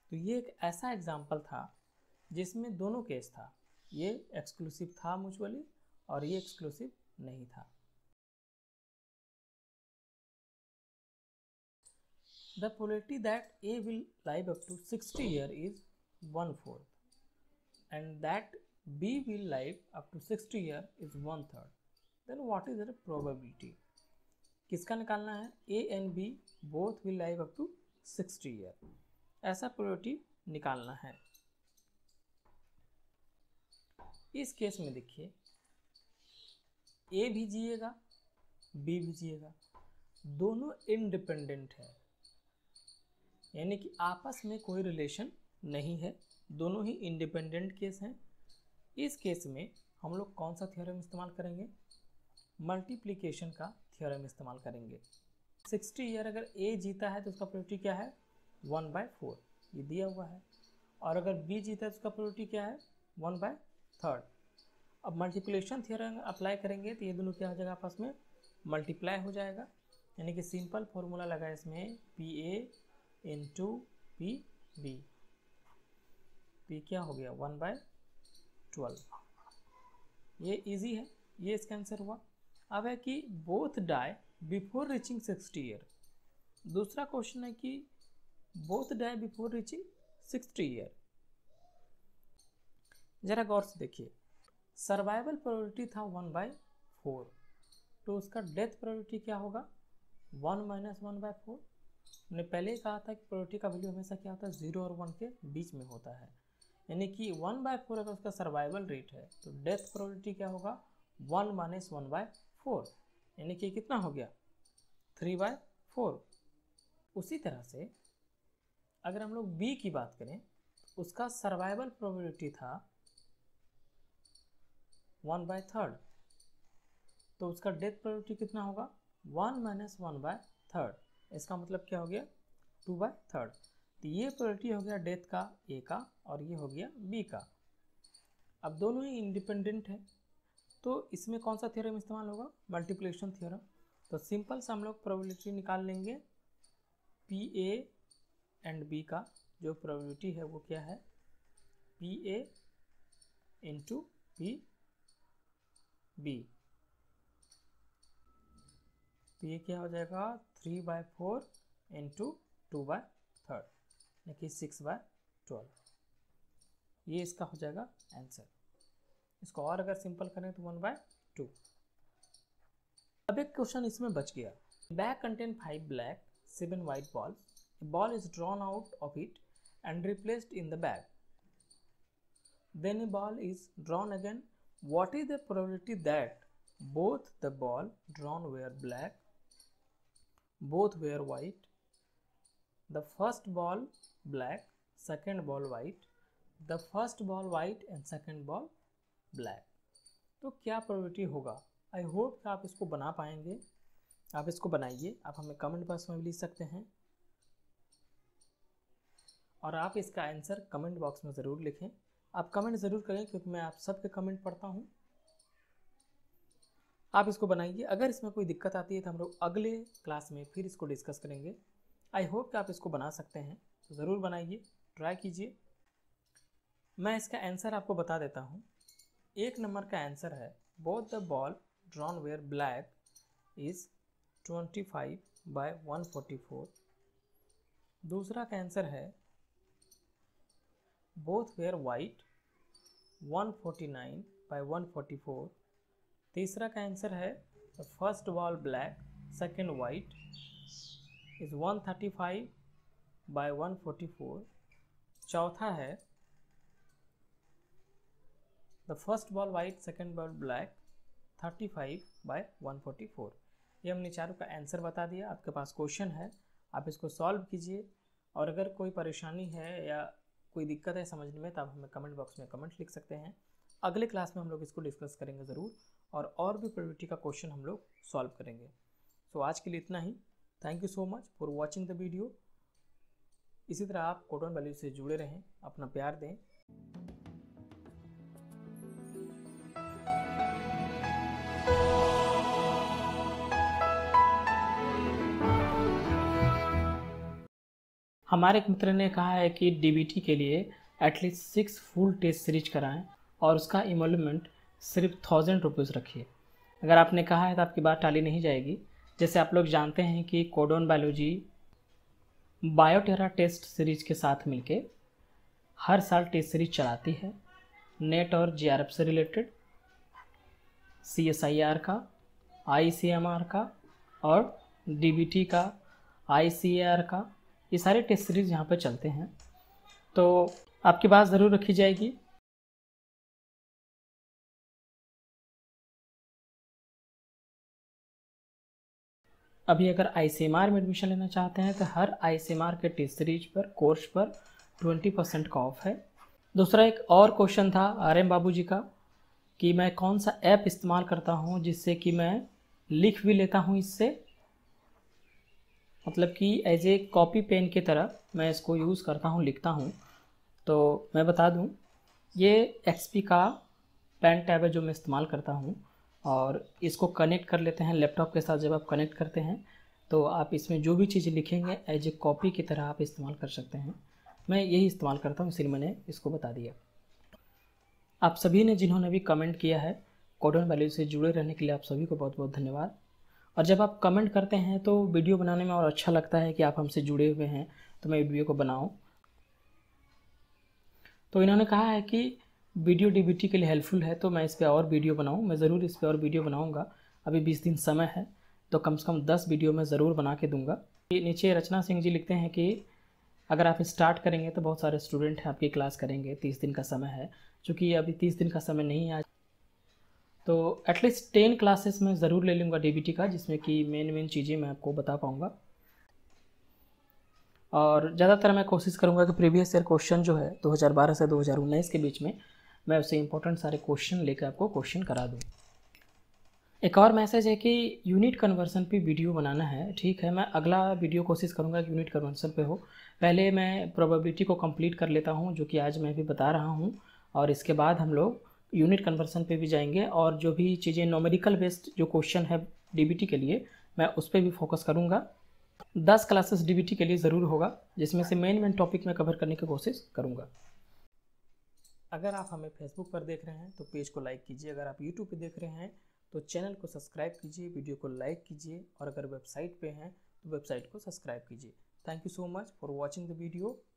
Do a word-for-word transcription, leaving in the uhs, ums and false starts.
तो ये एक ऐसा एग्जाम्पल था जिसमें दोनों केस था, ये एक्सक्लूसिव था म्यूचुअली और ये एक्सक्लूसिव नहीं था। The probability that A will live up to sixty year is one fourth and that B will live up to sixty year is one third. Then what is the probability? किसका निकालना है? A and B both will live up to sixty year, ऐसा probability निकालना है। इस case में देखिए A भी जिएगा B भी जिएगा, दोनों इंडिपेंडेंट है, यानी कि आपस में कोई रिलेशन नहीं है, दोनों ही इंडिपेंडेंट केस हैं। इस केस में हम लोग कौन सा थ्योरम इस्तेमाल करेंगे? मल्टीप्लिकेशन का थ्योरम इस्तेमाल करेंगे। सिक्सटी ईयर अगर ए जीता है तो उसका प्रोबेबिलिटी क्या है? वन बाय फोर, ये दिया हुआ है। और अगर बी जीता है तो उसका प्रोबेबिलिटी क्या है? One by third. अब मल्टीप्लिकेशन थ्योरम अप्लाई करेंगे तो ये दोनों क्या हो जाएगा? आपस में मल्टीप्लाई हो जाएगा, यानी कि सिंपल फॉर्मूला लगा इसमें P A into P B, P क्या हो गया? One by twelve. ये इजी है, ये इसका आंसर हुआ। अब है कि both die before reaching sixty year. दूसरा क्वेश्चन है कि both die before reaching sixty year. जरा गौर से देखिए, सर्वाइवल प्रोबेबिलिटी था वन बाय फोर, तो उसका डेथ प्रोबेबिलिटी क्या होगा? One minus one by four. हमने पहले ही कहा था कि प्रोबेबिलिटी का वैल्यू हमेशा क्या होता है? जीरो और वन के बीच में होता है, यानी कि वन बाय फोर अगर उसका सर्वाइवल रेट है तो डेथ प्रोबेबिलिटी क्या होगा? One minus one by four, यानी कि कितना हो गया? Three by four. उसी तरह से अगर हम लोग बी की बात करें, उसका सर्वाइवल प्रोबेबिलिटी था वन बाय थर्ड, तो उसका डेथ प्रोबेबिलिटी कितना होगा? One minus one by third. इसका मतलब क्या हो गया? Two by third. तो ये प्रोबेबिलिटी हो गया डेथ का ए का और ये हो गया बी का। अब दोनों ही इंडिपेंडेंट है, तो इसमें कौन सा थ्योरम इस्तेमाल होगा? Multiplication theorem. तो सिंपल से हम लोग प्रोबेबिलिटी निकाल लेंगे। पी ए एंड बी का जो प्रोबेबिलिटी है वो क्या है? P A into P B. तो ये क्या हो जाएगा? Three by four into two by third, यानी कि सिक्स बाय ट्वेल्व। ये इसका हो जाएगा आंसर। इसको और अगर सिंपल करें तो वन बाय टू। अब एक क्वेश्चन इसमें बच गया। Bag contain five black seven white balls, a ball is drawn out of it and replaced in the bag, then a ball is drawn again. What is the probability that both the ball drawn were black, both were white, the first ball black, second ball white, the first ball white and second ball black? तो क्या probability होगा? I hope कि आप इसको बना पाएंगे। आप इसको बनाइए, आप हमें कमेंट बॉक्स में भी लिख सकते हैं और आप इसका आंसर कमेंट बॉक्स में ज़रूर लिखें। आप कमेंट ज़रूर करें क्योंकि मैं आप सबके कमेंट पढ़ता हूँ। आप इसको बनाइए। अगर इसमें कोई दिक्कत आती है तो हम लोग अगले क्लास में फिर इसको डिस्कस करेंगे। आई होप कि आप इसको बना सकते हैं, तो ज़रूर बनाइए, ट्राई कीजिए। मैं इसका आंसर आपको बता देता हूँ। एक नंबर का आंसर है both the ball drawn were black is twenty five by one forty four. दूसरा का आंसर है both were white one forty nine by one forty four. तीसरा का आंसर है first ball black second white is one thirty five by one forty four. चौथा है the first ball white second ball black thirty five by one forty four. ये हमने चारों का answer बता दिया। आपके पास क्वेश्चन है, आप इसको सॉल्व कीजिए और अगर कोई परेशानी है या कोई दिक्कत है समझने में तो आप हमें कमेंट बॉक्स में कमेंट लिख सकते हैं। अगले क्लास में हम लोग इसको डिस्कस करेंगे ज़रूर और और भी प्रोबेबिलिटी का क्वेश्चन हम लोग सॉल्व करेंगे। सो आज के लिए इतना ही। Thank you so much for watching the video. इसी तरह आप कोटन वैल्यू से जुड़े रहें, अपना प्यार दें। हमारे एक मित्र ने कहा है कि डीबीटी के लिए at least six full test series कराएं और उसका इमोलमेंट सिर्फ थाउजेंड रुपीज़ रखिए। अगर आपने कहा है तो आपकी बात टाली नहीं जाएगी। जैसे आप लोग जानते हैं कि कोडोन बायोलॉजी बायोटेरा टेस्ट सीरीज के साथ मिलके हर साल टेस्ट सीरीज चलाती है, नेट और जेआरएफ से रिलेटेड, सीएसआईआर का, आईसीएमआर का और डीबीटी का, आईसीएआर का, ये सारे टेस्ट सीरीज यहाँ पर चलते हैं, तो आपकी बात ज़रूर रखी जाएगी। अभी अगर आईसीएमआर में एडमिशन लेना चाहते हैं तो हर आईसीएमआर के टेस्ट सीरीज पर कोर्स पर ट्वेंटी परसेंट का ऑफ है। दूसरा एक और क्वेश्चन था आर एम बाबू जी का कि मैं कौन सा ऐप इस्तेमाल करता हूँ जिससे कि मैं लिख भी लेता हूँ इससे, मतलब कि एज ए कॉपी पेन की तरह मैं इसको यूज़ करता हूँ, लिखता हूँ। तो मैं बता दूँ, ये एक्सपी का पेन टैब है जो मैं इस्तेमाल करता हूँ, और इसको कनेक्ट कर लेते हैं लैपटॉप के साथ। जब आप कनेक्ट करते हैं तो आप इसमें जो भी चीज़ें लिखेंगे एज ए कॉपी की तरह आप इस्तेमाल कर सकते हैं। मैं यही इस्तेमाल करता हूँ, इसलिए मैंने इसको बता दिया। आप सभी ने जिन्होंने भी कमेंट किया है कोडोन बायोलॉजी से जुड़े रहने के लिए आप सभी को बहुत बहुत धन्यवाद। और जब आप कमेंट करते हैं तो वीडियो बनाने में और अच्छा लगता है कि आप हमसे जुड़े हुए हैं, तो मैं वीडियो को बनाऊँ। तो इन्होंने कहा है कि वीडियो डीबीटी के लिए हेल्पफुल है, तो मैं इस पर और वीडियो बनाऊँ। मैं ज़रूर इस पर और वीडियो बनाऊँगा। अभी बीस दिन समय है, तो कम से कम दस वीडियो मैं ज़रूर बना के दूँगा। नीचे रचना सिंह जी लिखते हैं कि अगर आप स्टार्ट करेंगे तो बहुत सारे स्टूडेंट हैं आपकी क्लास करेंगे, तीस दिन का समय है। चूँकि अभी तीस दिन का समय नहीं है, तो एटलीस्ट टेन क्लासेस में ज़रूर ले लूँगा डीबीटी का, जिसमें कि मेन मेन चीज़ें मैं आपको बता पाऊँगा। और ज़्यादातर मैं कोशिश करूँगा कि प्रीवियस ईयर क्वेश्चन जो है दो हज़ार बारह से दो हज़ार उन्नीस के बीच में मैं उससे इंपॉर्टेंट सारे क्वेश्चन लेकर आपको क्वेश्चन करा दूँ। एक और मैसेज है कि यूनिट कन्वर्सन पे वीडियो बनाना है। ठीक है, मैं अगला वीडियो कोशिश करूँगा कि यूनिट कन्वर्सन पे हो। पहले मैं प्रोबेबिलिटी को कंप्लीट कर लेता हूँ, जो कि आज मैं भी बता रहा हूँ, और इसके बाद हम लोग यूनिट कन्वर्सन पे भी जाएंगे। और जो भी चीज़ें न्यूमेरिकल बेस्ड जो क्वेश्चन है डीबीटी के लिए, मैं उस पर भी फोकस करूँगा। दस क्लासेस डीबीटी के लिए ज़रूर होगा, जिसमें से मेन मेन टॉपिक में कवर करने की कोशिश करूँगा। अगर आप हमें फेसबुक पर देख रहे हैं तो पेज को लाइक कीजिए। अगर आप यूट्यूब पे देख रहे हैं तो चैनल को सब्सक्राइब कीजिए, वीडियो को लाइक कीजिए, और अगर वेबसाइट पे हैं तो वेबसाइट को सब्सक्राइब कीजिए। Thank you so much for watching the video.